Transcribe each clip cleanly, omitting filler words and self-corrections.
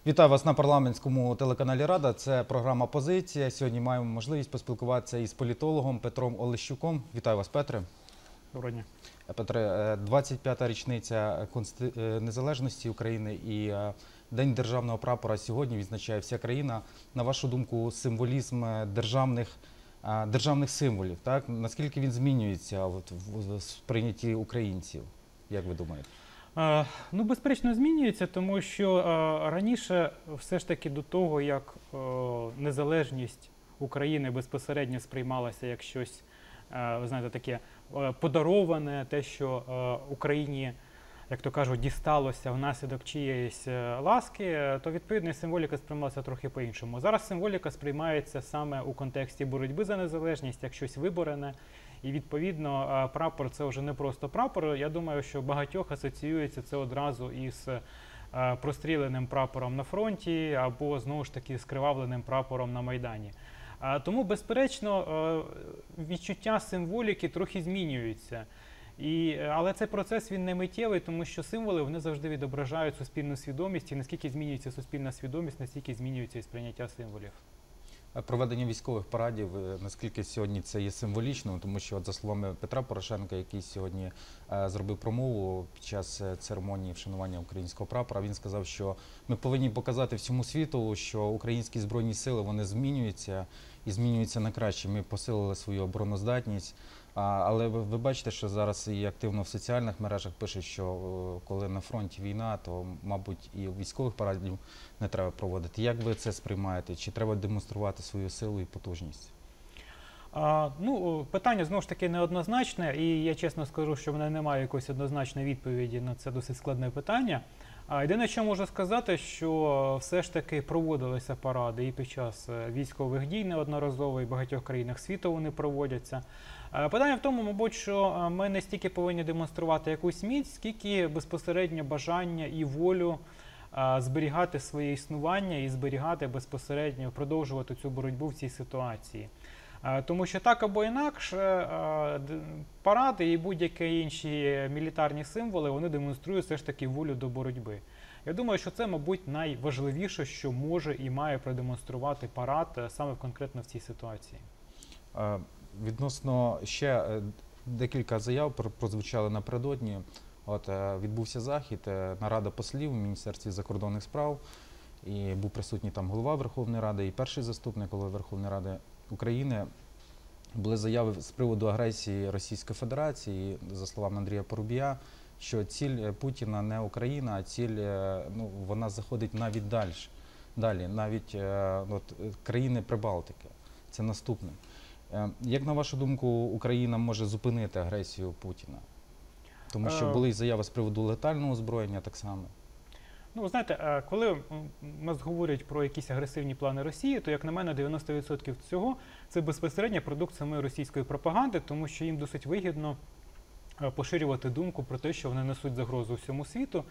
Вітаю вас на парламентському телеканалі Рада. Це програма «Позиція». Сьогодні маємо можливість поспілкуватися із політологом Петром Олещуком. Вітаю вас, Петре. Доброго дня. Петре, 25-та річниця незалежності України і День державного прапора сьогодні відзначає вся країна. На вашу думку, символізм державних символів, так? Наскільки він змінюється в сприйнятті українців, як ви думаєте? Ну, безперечно, змінюється, тому що раніше все ж таки до того, як незалежність України безпосередньо сприймалася як щось, ви знаєте, таке подароване, те, що Україні, як то кажуть, дісталося внаслідок чиєїсь ласки, то відповідно символіка сприймалася трохи по-іншому. Зараз символіка сприймається саме у контексті боротьби за незалежність, як щось виборене. І відповідно прапор – це вже не просто прапор. Я думаю, що багатьох асоціюється це одразу із простріленим прапором на фронті або, знову ж таки, скривавленим прапором на Майдані. Тому, безперечно, відчуття символіки трохи змінюються. Але цей процес він не миттєвий, тому що символи вони завжди відображають суспільну свідомість, і наскільки змінюється суспільна свідомість, настільки змінюється і сприйняття символів. Проведення військових парадів, наскільки сьогодні це є символічно, тому що, за словами Петра Порошенка, який сьогодні зробив промову під час церемонії вшанування українського прапора, він сказав, що ми повинні показати всьому світу, що українські збройні сили вони змінюються і змінюються на краще. Ми посилили свою обороноздатність. Але ви бачите, що зараз і активно в соціальних мережах пишуть, що коли на фронті війна, то, мабуть, і військових парадів не треба проводити. Як ви це сприймаєте? Чи треба демонструвати свою силу і потужність? Ну, питання, знову ж таки, неоднозначне, і я чесно скажу, що в мене немає якоїсь однозначної відповіді на це досить складне питання. Єдине, що можу сказати, що все ж таки проводилися паради і під час військових дій неодноразово, і в багатьох країнах світу вони проводяться. Питання в тому, мабуть, що ми не стільки повинні демонструвати якусь міць, скільки безпосередньо бажання і волю зберігати своє існування і зберігати безпосередньо, продовжувати цю боротьбу в цій ситуації. Тому що так або інакше паради і будь-які інші мілітарні символи, вони демонструють все ж таки волю до боротьби. Я думаю, що це, мабуть, найважливіше, що може і має продемонструвати парад саме конкретно в цій ситуації. Відносно ще декілька заяв прозвучали напередодні. Відбувся захід, нарада послів у Міністерстві закордонних справ, і був присутній там голова Верховної Ради і перший заступник голови Верховної Ради України. Були заяви з приводу агресії Російської Федерації, за словами Андрія Парубія, що ціль Путіна не Україна, а ціль, вона заходить навіть далі, навіть країни Прибалтики. Це наступне. Як, на вашу думку, Україна може зупинити агресію Путіна? Тому що були й заяви з приводу летального озброєння так само. Ну, ви знаєте, коли нас говорять про якісь агресивні плани Росії, то, як на мене, 90% цього – це безпосередньо продукт самої російської пропаганди, тому що їм досить вигідно поширювати думку про те, що вони несуть загрозу всьому світу.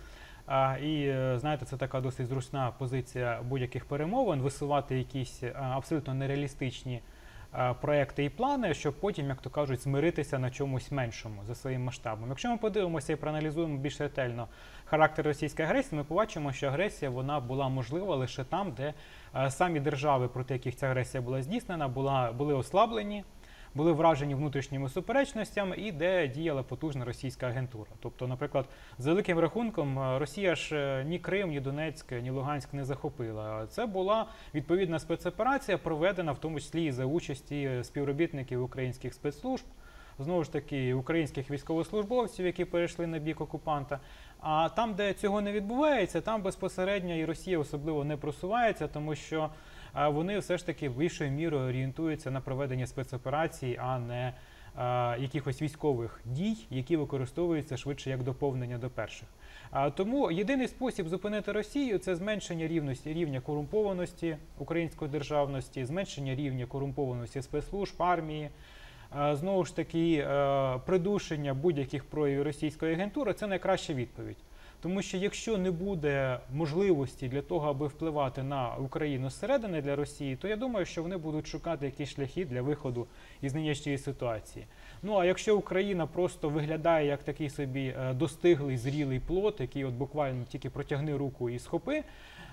І, знаєте, це така досить зручна позиція будь-яких перемовин, висувати якісь абсолютно нереалістичні проекти і плани, щоб потім, як то кажуть, змиритися на чомусь меншому за своїм масштабом. Якщо ми подивимося і проаналізуємо більш ретельно характер російської агресії, ми побачимо, що агресія вона була можлива лише там, де самі держави, проти яких ця агресія була здійснена, були ослаблені, були вражені внутрішніми суперечностями і де діяла потужна російська агентура. Тобто, наприклад, за великим рахунком, Росія ж ні Крим, ні Донецьк, ні Луганськ не захопила. Це була відповідна спецоперація, проведена в тому числі і за участі співробітників українських спецслужб, знову ж таки, українських військовослужбовців, які перейшли на бік окупанта. А там, де цього не відбувається, там безпосередньо і Росія особливо не просувається, тому що вони все ж таки більшою мірою орієнтуються на проведення спецоперацій, а не якихось військових дій, які використовуються швидше як доповнення до перших. Тому єдиний спосіб зупинити Росію – це зменшення рівня корумпованості української державності, зменшення рівня корумпованості спецслужб, армії, знову ж таки, придушення будь-яких проявів російської агентури – це найкраща відповідь. Тому що якщо не буде можливості для того, аби впливати на Україну зсередини для Росії, то я думаю, що вони будуть шукати якісь шляхи для виходу із нинішньої ситуації. Ну а якщо Україна просто виглядає як такий собі достиглий, зрілий плод, який от буквально тільки протягни руку і схопи,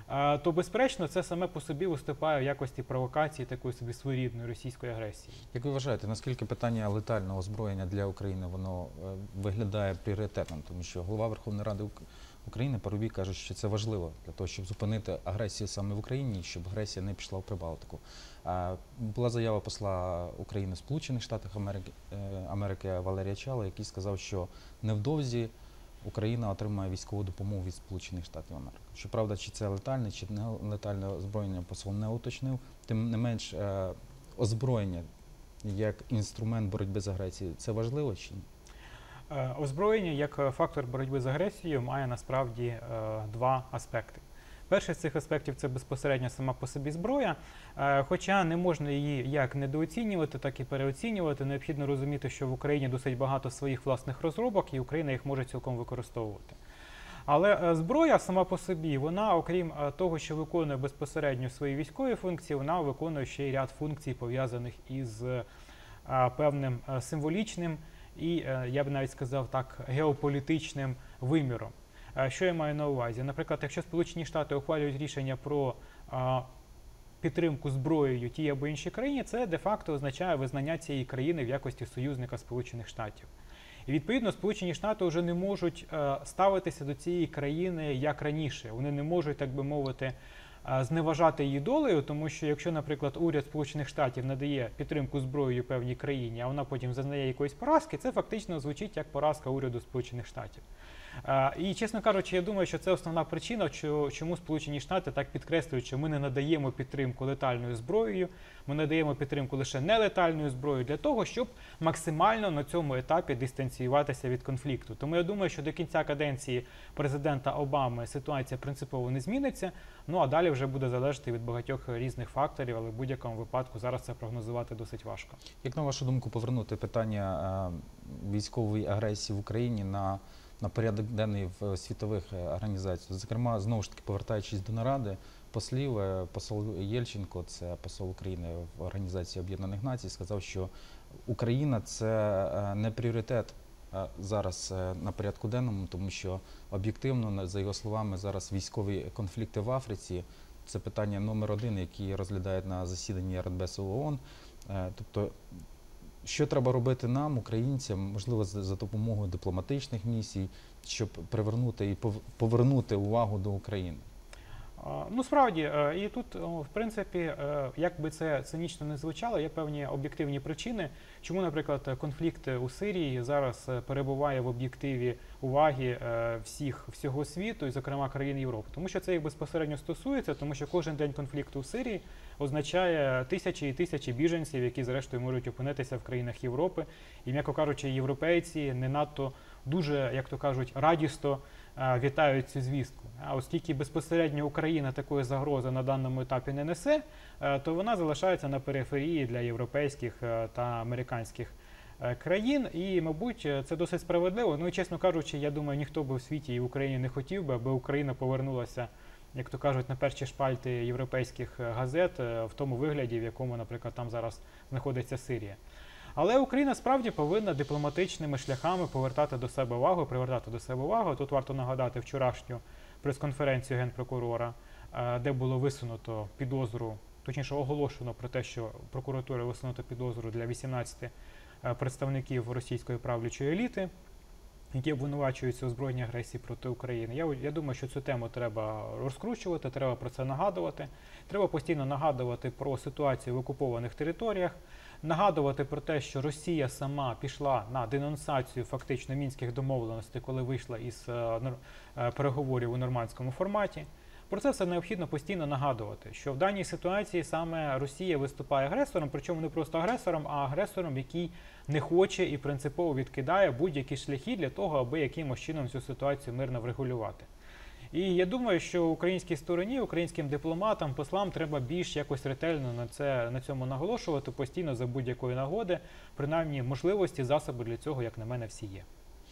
то, безперечно, це саме по собі виступає в якості провокації такої собі своєрідної російської агресії. Як ви вважаєте, наскільки питання летального озброєння для України воно виглядає пріоритетним? Тому що голова Верховної Ради України Парубій каже, що це важливо для того, щоб зупинити агресію саме в Україні, щоб агресія не пішла в Прибалтику. Була заява посла України в Сполучених Штатах Америки Валерія Чала, який сказав, що невдовзі Україна отримає військову допомогу від Сполучених Штатів Америки. Щоправда, чи це летальне, чи не летальне озброєння, посол не уточнив. Тим не менш, озброєння як інструмент боротьби з агресією, це важливо чи ні? Озброєння як фактор боротьби з агресією має насправді два аспекти. Перший з цих аспектів – це безпосередньо сама по собі зброя, хоча не можна її як недооцінювати, так і переоцінювати. Необхідно розуміти, що в Україні досить багато своїх власних розробок, і Україна їх може цілком використовувати. Але зброя сама по собі, вона, окрім того, що виконує безпосередньо свої військові функції, вона виконує ще й ряд функцій, пов'язаних із певним символічним і, я б навіть сказав так, геополітичним виміром. Що я маю на увазі? Наприклад, якщо Сполучені Штати ухвалюють рішення про підтримку зброєю тій або іншій країні, це де-факто означає визнання цієї країни в якості союзника Сполучених Штатів. І відповідно Сполучені Штати вже не можуть ставитися до цієї країни як раніше. Вони не можуть, так би мовити, зневажати її долею, тому що якщо, наприклад, уряд Сполучених Штатів надає підтримку зброєю певній країні, а вона потім зазнає якоїсь поразки, це фактично звучить як поразка уряду Сполучених Штатів. І, чесно кажучи, я думаю, що це основна причина, чому Сполучені Штати так підкреслюють, що ми не надаємо підтримку летальною зброєю, ми надаємо підтримку лише нелетальною зброєю для того, щоб максимально на цьому етапі дистанціюватися від конфлікту. Тому я думаю, що до кінця каденції президента Обами ситуація принципово не зміниться, ну а далі вже буде залежати від багатьох різних факторів, але в будь-якому випадку зараз це прогнозувати досить важко. Як, на вашу думку, повернути питання військової агресії в Україні на порядок денний в світових організаціях? Зокрема, знову ж таки, повертаючись до наради послів, посол Єльченко, це посол України в Організації Об'єднаних Націй, сказав, що Україна – це не пріоритет зараз на порядку денному, тому що об'єктивно, за його словами, зараз військові конфлікти в Африці – це питання номер один, які розглядають на засіданні Радбезу ООН. Тобто, що треба робити нам, українцям, можливо, за допомогою дипломатичних місій, щоб привернути і повернути увагу до України? Ну, справді, і тут, в принципі, як би це цинічно не звучало, є певні об'єктивні причини, чому, наприклад, конфлікт у Сирії зараз перебуває в об'єктиві уваги всього світу, і, зокрема, країн Європи. Тому що це їх безпосередньо стосується, тому що кожен день конфлікту у Сирії означає тисячі і тисячі біженців, які, зрештою, можуть опинитися в країнах Європи. І, м'яко кажучи, європейці не надто дуже, як то кажуть, радісно вітають цю звістку. А оскільки безпосередньо Україна такої загрози на даному етапі не несе, то вона залишається на периферії для європейських та американських країн. І, мабуть, це досить справедливо. Ну і, чесно кажучи, я думаю, ніхто би в світі і в Україні не хотів би, аби Україна повернулася, як то кажуть, на перші шпальти європейських газет в тому вигляді, в якому, наприклад, там зараз знаходиться Сирія. Але Україна справді повинна дипломатичними шляхами привертати до себе увагу. Тут варто нагадати вчорашню прес-конференцію Генпрокурора, де було висунуто підозру, точніше оголошено про те, що прокуратура висунута підозру для 18 представників російської правлячої еліти, які обвинувачуються у збройній агресії проти України. Я думаю, що цю тему треба розкручувати, треба про це нагадувати. Треба постійно нагадувати про ситуацію в окупованих територіях, нагадувати про те, що Росія сама пішла на денонсацію фактично мінських домовленостей, коли вийшла із переговорів у нормандському форматі. Про це все необхідно постійно нагадувати, що в даній ситуації саме Росія виступає агресором, причому не просто агресором, а агресором, який не хоче і принципово відкидає будь-які шляхи для того, аби якимось чином цю ситуацію мирно врегулювати. І я думаю, що українській стороні, українським дипломатам, послам треба більш якось ретельно на цьому наголошувати, постійно за будь-якої нагоди, принаймні можливості, засоби для цього, як на мене, всі є.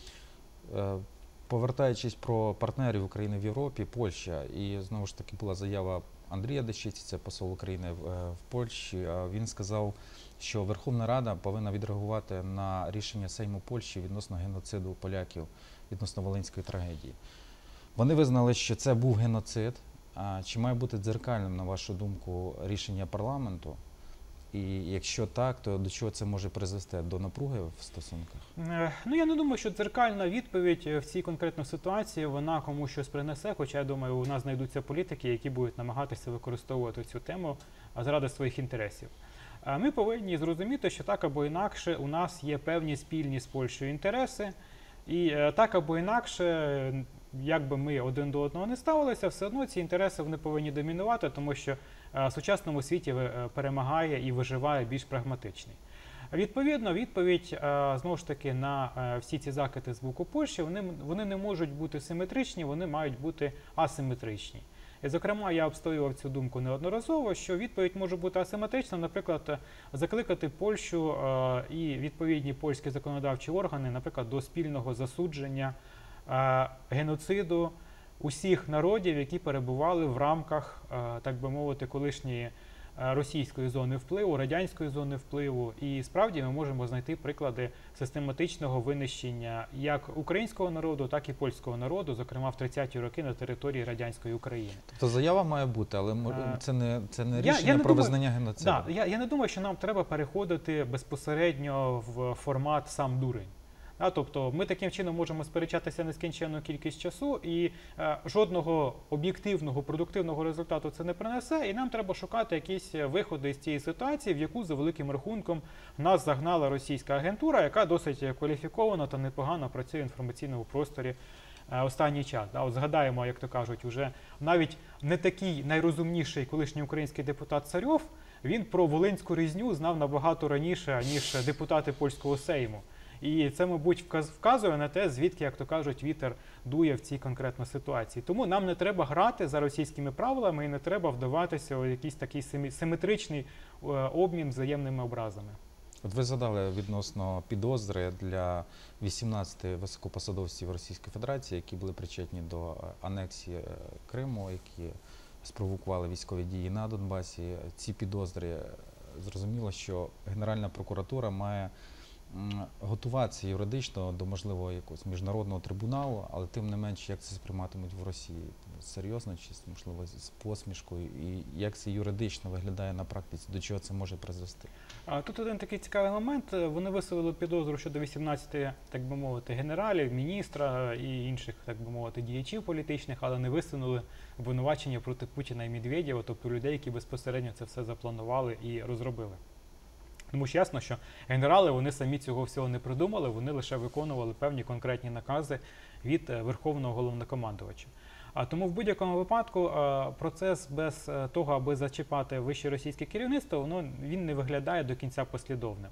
Повертаючись про партнерів України в Європі, Польща, і знову ж таки була заява Андрія Дещиці, це посол України в Польщі. Він сказав, що Верховна Рада повинна відреагувати на рішення Сейму Польщі відносно геноциду поляків, відносно Волинської трагедії. Вони визнали, що це був геноцид, А чи має бути дзеркальним, на вашу думку, рішення парламенту? І якщо так, то до чого це може призвести? До напруги в стосунках? Ну, я не думаю, що дзеркальна відповідь в цій конкретній ситуації, вона комусь щось принесе, хоча, я думаю, у нас знайдуться політики, які будуть намагатися використовувати цю тему заради своїх інтересів. Ми повинні зрозуміти, що так або інакше у нас є певні спільні з Польщею інтереси, і так або інакше, як би ми один до одного не ставилися, все одно ці інтереси вони повинні домінувати, тому що в сучасному світі перемагає і виживає більш прагматичний. Відповідно, відповідь, знову ж таки, на всі ці закиди з боку Польщі, вони не можуть бути симетричні, вони мають бути асиметричні. І, зокрема, я обстоював цю думку неодноразово, що відповідь може бути асиметрична, наприклад, закликати Польщу і відповідні польські законодавчі органи, наприклад, до спільного засудження геноциду усіх народів, які перебували в рамках, так би мовити, колишньої російської зони впливу, радянської зони впливу. І справді ми можемо знайти приклади систематичного винищення як українського народу, так і польського народу, зокрема в 30-ті роки на території радянської України. Тобто заява має бути, але це не рішення про визнання геноциду. Я не думаю, що нам треба переходити безпосередньо в формат «сам дурень». Тобто ми таким чином можемо сперечатися нескінченну кількість часу, і жодного об'єктивного, продуктивного результату це не принесе, і нам треба шукати якісь виходи з цієї ситуації, в яку, за великим рахунком, нас загнала російська агентура, яка досить кваліфіковано та непогано працює в інформаційному просторі останній час. От згадаємо, як то кажуть, уже навіть не такий найрозумніший колишній український депутат Царьов, він про Волинську різню знав набагато раніше, ніж депутати польського Сейму. І це, мабуть, вказує на те, звідки, як то кажуть, вітер дує в цій конкретній ситуації. Тому нам не треба грати за російськими правилами і не треба вдаватися у якийсь такий симетричний обмін взаємними образами. От ви згадали відносно підозри для 18 високопосадовців Російської Федерації, які були причетні до анексії Криму, які спровокували військові дії на Донбасі. Ці підозри, зрозуміло, що Генеральна прокуратура має готуватися юридично до можливого якогось міжнародного трибуналу, але тим не менш, як це сприйматимуть в Росії? Серйозно чи, можливо, з посмішкою? І як це юридично виглядає на практиці? До чого це може призвести? Тут один такий цікавий момент. Вони висували підозру щодо 18, так би мовити, генералів, міністра і інших, так би мовити, діячів політичних, але не висунули обвинувачення проти Путіна і Медведєва, тобто людей, які безпосередньо це все запланували і розробили. Тому що ясно, що генерали, вони самі цього всього не придумали, вони лише виконували певні конкретні накази від Верховного Головнокомандувача. Тому в будь-якому випадку процес без того, аби зачіпати вище російське керівництво, він не виглядає до кінця послідовним.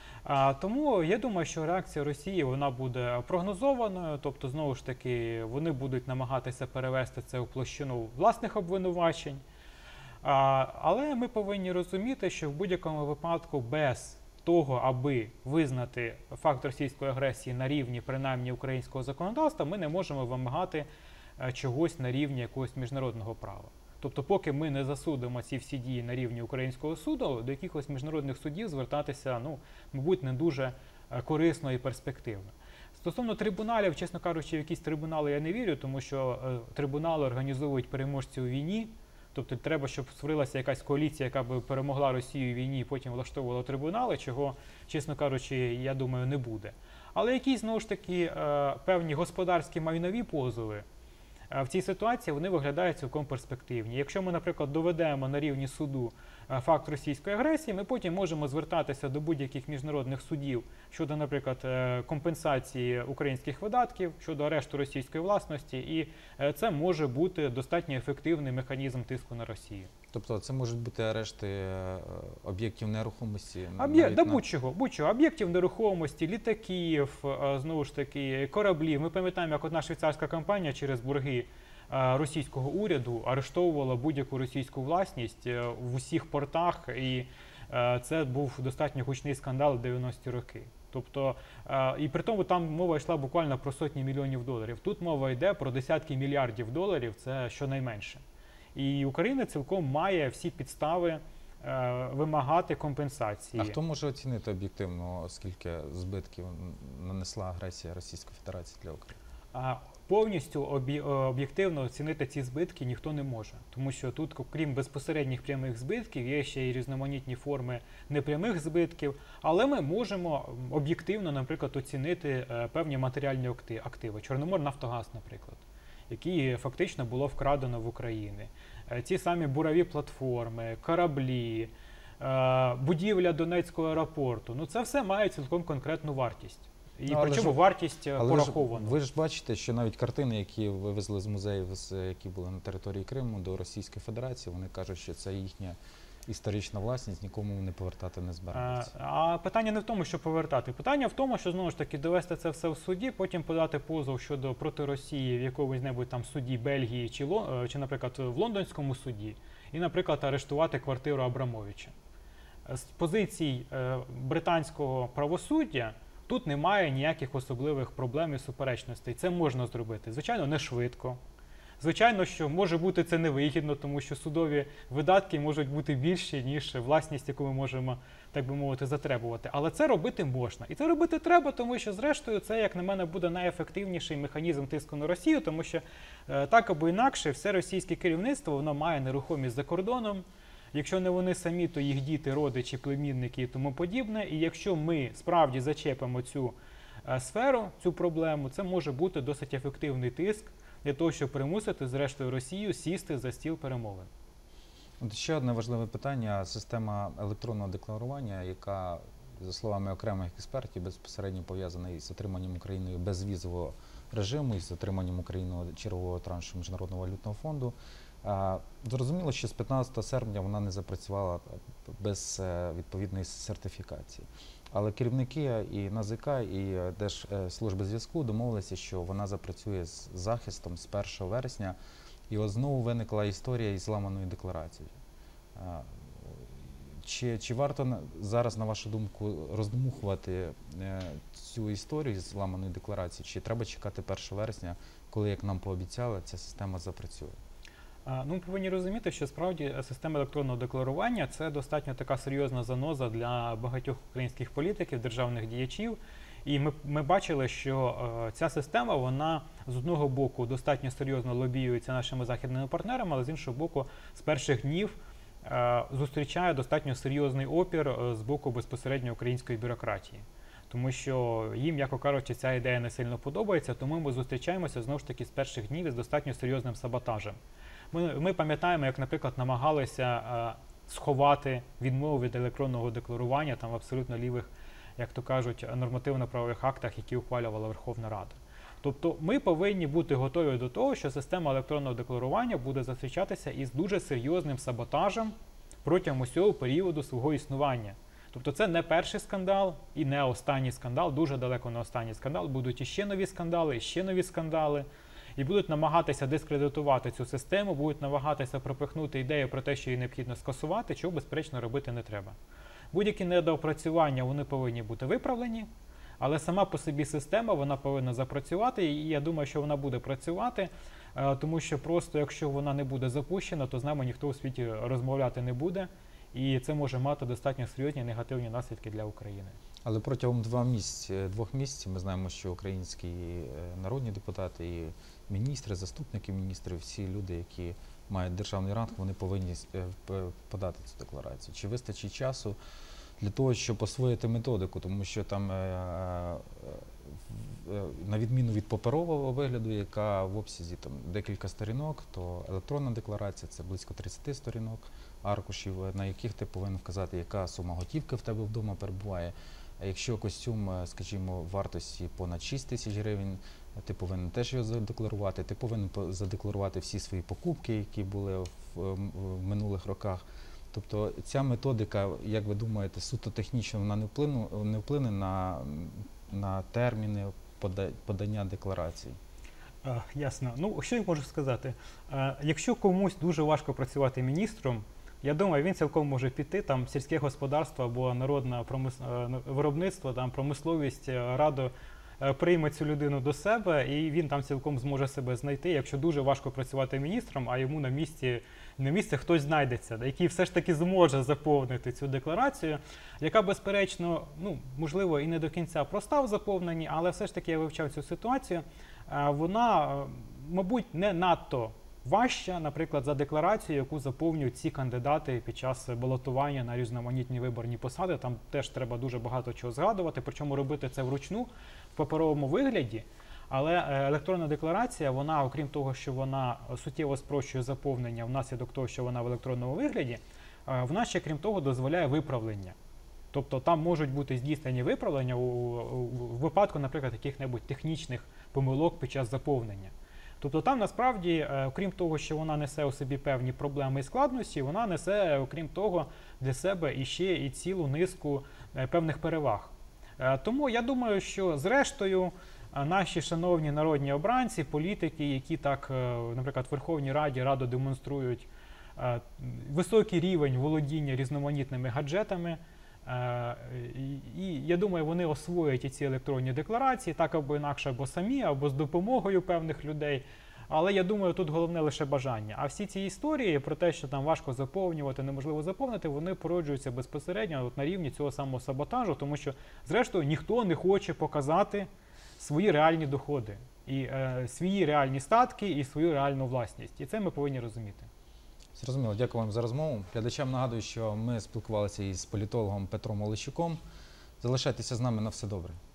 Тому я думаю, що реакція Росії вона буде прогнозованою, тобто, знову ж таки, вони будуть намагатися перевести це у площину власних обвинувачень. Але ми повинні розуміти, що в будь-якому випадку без того, аби визнати факт російської агресії на рівні, принаймні, українського законодавства, ми не можемо вимагати чогось на рівні якогось міжнародного права. Тобто, поки ми не засудимо ці всі дії на рівні українського суду, до якихось міжнародних судів звертатися, мабуть, не дуже корисно і перспективно. Стосовно трибуналів, чесно кажучи, в якісь трибунали я не вірю, тому що трибунали організовують переможці у війні. Тобто треба, щоб створилася якась коаліція, яка б перемогла Росію у війні і потім влаштовувала трибунали, чого, чесно кажучи, я думаю, не буде. Але якісь, знову ж таки, певні господарські майнові позови в цій ситуації вони виглядають цілком перспективні. Якщо ми, наприклад, доведемо на рівні суду факт російської агресії, ми потім можемо звертатися до будь-яких міжнародних судів щодо, наприклад, компенсації українських видатків, щодо арешту російської власності, і це може бути достатньо ефективний механізм тиску на Росію. Тобто це можуть бути арешти об'єктів нерухомості? Будь-чого. Об'єктів нерухомості, літаків, знову ж таки, кораблів. Ми пам'ятаємо, як одна швейцарська компанія через борги російського уряду арештовувала будь-яку російську власність в усіх портах, і це був достатньо гучний скандал в 90-ті роки. Тобто, і при тому там мова йшла буквально про сотні мільйонів доларів. Тут мова йде про десятки мільярдів доларів, це щонайменше. І Україна цілком має всі підстави вимагати компенсації. А хто може оцінити об'єктивно, скільки збитків нанесла агресія Російської Федерації для України? Повністю об'єктивно оцінити ці збитки ніхто не може, тому що тут, крім безпосередніх прямих збитків, є ще й різноманітні форми непрямих збитків, але ми можемо об'єктивно, наприклад, оцінити певні матеріальні активи. Чорноморнафтогаз, наприклад, які фактично було вкрадено в Україні. Ці самі бурові платформи, кораблі, будівля Донецького аеропорту. Ну, це все має цілком конкретну вартість. І причому вартість порахована. Ви ж бачите, що навіть картини, які вивезли з музеїв, які були на території Криму до Російської Федерації, вони кажуть, що це їхня історична власність, нікому вони повертати не збираються. А питання не в тому, що повертати. Питання в тому, що, знову ж таки, довести це все в суді, потім подати позов щодо проти Росії в якомусь-небудь там суді Бельгії чи, наприклад, в лондонському суді, і, наприклад, арештувати квартиру Абрамовича. З позицій британського правосуддя тут немає ніяких особливих проблем і суперечностей. Це можна зробити. Звичайно, не швидко. Звичайно, що може бути це невигідно, тому що судові видатки можуть бути більші, ніж власність, яку ми можемо, так би мовити, затребувати. Але це робити можна. І це робити треба, тому що, зрештою, це, як на мене, буде найефективніший механізм тиску на Росію, тому що так або інакше все російське керівництво, воно має нерухомість за кордоном. Якщо не вони самі, то їх діти, родичі, племінники і тому подібне. І якщо ми справді зачепимо цю сферу, цю проблему, це може бути досить ефективний тиск для того, щоб примусити, зрештою, Росію сісти за стіл перемовин. От ще одне важливе питання – система електронного декларування, яка, за словами окремих експертів, безпосередньо пов'язана із отриманням Україною безвізового режиму, із отриманням Україною чергового траншу Міжнародного валютного фонду. Зрозуміло, що з 15 серпня вона не запрацювала без відповідної сертифікації. Але керівники і НАЗК, і Держслужби зв'язку домовилися, що вона запрацює з захистом з 1 вересня. І от знову виникла історія із зламаною декларацією. Чи варто зараз, на вашу думку, роздмухувати цю історію з зламаною декларацією? Чи треба чекати 1 вересня, коли, як нам пообіцяли, ця система запрацює? Ну, ми повинні розуміти, що справді система електронного декларування – це достатньо така серйозна заноза для багатьох українських політиків, державних діячів. І ми бачили, що ця система, вона з одного боку достатньо серйозно лобіюється нашими західними партнерами, але з іншого боку, з перших днів зустрічає достатньо серйозний опір з боку безпосередньо української бюрократії. Тому що їм, м'яко кажучи, ця ідея не сильно подобається, тому ми зустрічаємося, знову ж таки, з перших днів із достатньо серйозним саботажем. Ми пам'ятаємо, як, наприклад, намагалися сховати відмову від електронного декларування там в абсолютно лівих, як то кажуть, нормативно-правових актах, які ухвалювала Верховна Рада. Тобто ми повинні бути готові до того, що система електронного декларування буде зустрічатися із дуже серйозним саботажем протягом усього періоду свого існування. Тобто це не перший скандал і не останній скандал, дуже далеко не останній скандал. Будуть іще нові скандали, іще нові скандали. І будуть намагатися дискредитувати цю систему, будуть намагатися пропихнути ідею про те, що її необхідно скасувати, чого, безперечно, робити не треба. Будь-які недоопрацювання, вони повинні бути виправлені, але сама по собі система, вона повинна запрацювати, і я думаю, що вона буде працювати, тому що просто, якщо вона не буде запущена, то з нами ніхто у світі розмовляти не буде, і це може мати достатньо серйозні негативні наслідки для України. Але протягом двох місяців ми знаємо, що українські народні депутати і міністри, заступники міністрів, всі люди, які мають державний ранг, вони повинні подати цю декларацію. Чи вистачить часу для того, щоб освоїти методику? Тому що там, на відміну від паперового вигляду, яка в обсязі там декілька сторінок, то електронна декларація – це близько 30 сторінок аркушів, на яких ти повинен вказати, яка сума готівки в тебе вдома перебуває. А якщо костюм, скажімо, вартості понад 6 тисяч гривень, ти повинен теж його задекларувати, ти повинен задекларувати всі свої покупки, які були в минулих роках. Тобто ця методика, як ви думаєте, суто технічно вона не вплине на терміни подання декларацій? Ясно. Ну, що я можу сказати? Якщо комусь дуже важко працювати міністром, я думаю, він цілком може піти, там, сільське господарство або народне виробництво, там, промисловість, прийме цю людину до себе, і він там цілком зможе себе знайти, якщо дуже важко працювати міністром, а йому на місці хтось знайдеться, який все ж таки зможе заповнити цю декларацію, яка, безперечно, ну, можливо, і не до кінця проста в заповненні, але все ж таки я вивчав цю ситуацію. Вона, мабуть, не надто важча, наприклад, за декларацію, яку заповнюють ці кандидати під час балотування на різноманітні виборні посади. Там теж треба дуже багато чого згадувати, причому робити це вручну, в паперовому вигляді. Але електронна декларація, вона, окрім того, що вона суттєво спрощує заповнення внаслідок того, що вона в електронному вигляді, вона ще, крім того, дозволяє виправлення. Тобто там можуть бути здійснені виправлення у випадку, наприклад, яких-небудь технічних помилок під час заповнення. Тобто там насправді, окрім того, що вона несе у собі певні проблеми і складності, вона несе, окрім того, для себе іще і цілу низку певних переваг. Тому я думаю, що зрештою наші шановні народні обранці, політики, які так, наприклад, в Верховній Раді радо демонструють високий рівень володіння різноманітними гаджетами, і я думаю, вони освоять і ці електронні декларації, так або інакше, або самі, або з допомогою певних людей. Але я думаю, тут головне лише бажання. А всі ці історії про те, що там важко заповнювати, неможливо заповнити, вони породжуються безпосередньо на рівні цього самого саботажу, тому що, зрештою, ніхто не хоче показати свої реальні доходи, і свої реальні статки, і свою реальну власність. І це ми повинні розуміти. Зрозуміло, дякую вам за розмову. Глядачам нагадую, що ми спілкувалися із політологом Петром Олещуком. Залишайтеся з нами, на все добре.